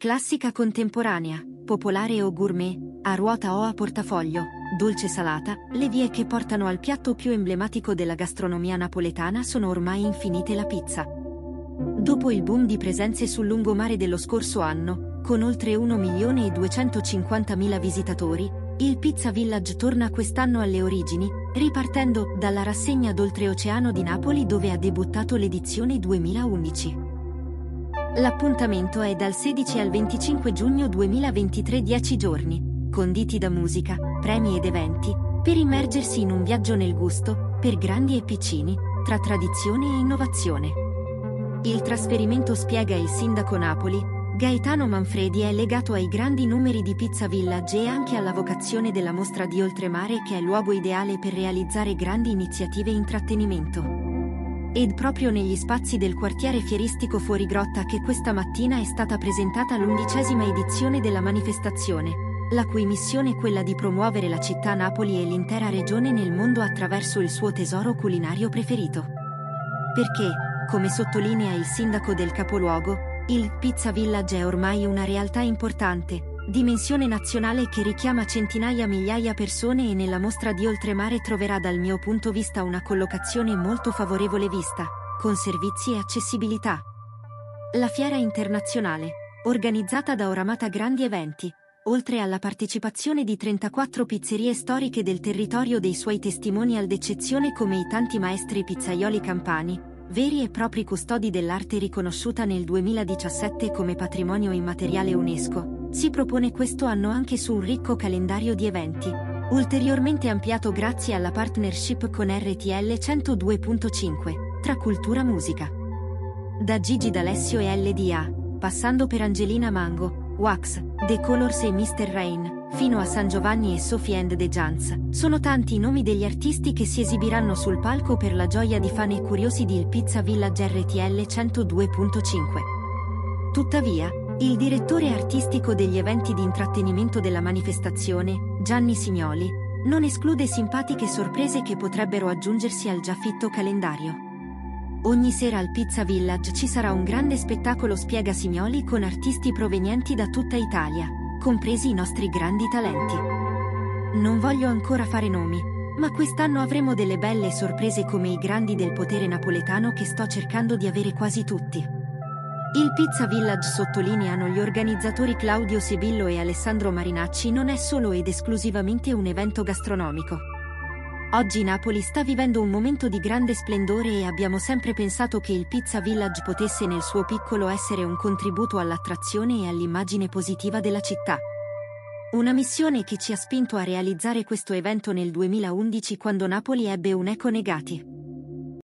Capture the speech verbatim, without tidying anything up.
Classica contemporanea, popolare o gourmet, a ruota o a portafoglio, dolce salata, le vie che portano al piatto più emblematico della gastronomia napoletana sono ormai infinite: la pizza. Dopo il boom di presenze sul lungomare dello scorso anno, con oltre un milione e duecentocinquantamila visitatori, il Pizza Village torna quest'anno alle origini, ripartendo dalla rassegna d'oltreoceano di Napoli, dove ha debuttato l'edizione duemilaundici. L'appuntamento è dal sedici al venticinque giugno duemilaventitré, dieci giorni, conditi da musica, premi ed eventi, per immergersi in un viaggio nel gusto, per grandi e piccini, tra tradizione e innovazione. Il trasferimento, spiega il sindaco Napoli, Gaetano Manfredi, è legato ai grandi numeri di Pizza Village e anche alla vocazione della mostra di Oltremare, che è luogo ideale per realizzare grandi iniziative e intrattenimento. Ed proprio negli spazi del quartiere fieristico Fuorigrotta che questa mattina è stata presentata l'undicesima edizione della manifestazione, la cui missione è quella di promuovere la città Napoli e l'intera regione nel mondo attraverso il suo tesoro culinario preferito. Perché, come sottolinea il sindaco del capoluogo, il Pizza Village è ormai una realtà importante, dimensione nazionale, che richiama centinaia migliaia persone, e nella mostra di Oltremare troverà dal mio punto di vista una collocazione molto favorevole vista, con servizi e accessibilità. La fiera internazionale, organizzata da Oramata Grandi Eventi, oltre alla partecipazione di trentaquattro pizzerie storiche del territorio, dei suoi testimonial d'eccezione come i tanti maestri pizzaioli campani, veri e propri custodi dell'arte riconosciuta nel duemiladiciassette come patrimonio immateriale UNESCO, si propone questo anno anche su un ricco calendario di eventi, ulteriormente ampliato grazie alla partnership con R T L centodue punto cinque, tra cultura e musica. Da Gigi D'Alessio e L D A, passando per Angelina Mango, Wax, The Colors e mister Rain, fino a San Giovanni e Sophie and the Giants, sono tanti i nomi degli artisti che si esibiranno sul palco per la gioia di fan e curiosi di Il Pizza Village R T L centodue punto cinque. Tuttavia, il direttore artistico degli eventi di intrattenimento della manifestazione, Gianni Signoli, non esclude simpatiche sorprese che potrebbero aggiungersi al già fitto calendario. Ogni sera al Pizza Village ci sarà un grande spettacolo, spiega Signoli, con artisti provenienti da tutta Italia, compresi i nostri grandi talenti. Non voglio ancora fare nomi, ma quest'anno avremo delle belle sorprese come i grandi del potere napoletano che sto cercando di avere quasi tutti. Il Pizza Village, sottolineano gli organizzatori Claudio Sebillo e Alessandro Marinacci, non è solo ed esclusivamente un evento gastronomico. Oggi Napoli sta vivendo un momento di grande splendore e abbiamo sempre pensato che il Pizza Village potesse nel suo piccolo essere un contributo all'attrazione e all'immagine positiva della città. Una missione che ci ha spinto a realizzare questo evento nel duemilaundici, quando Napoli ebbe un Eco Negati.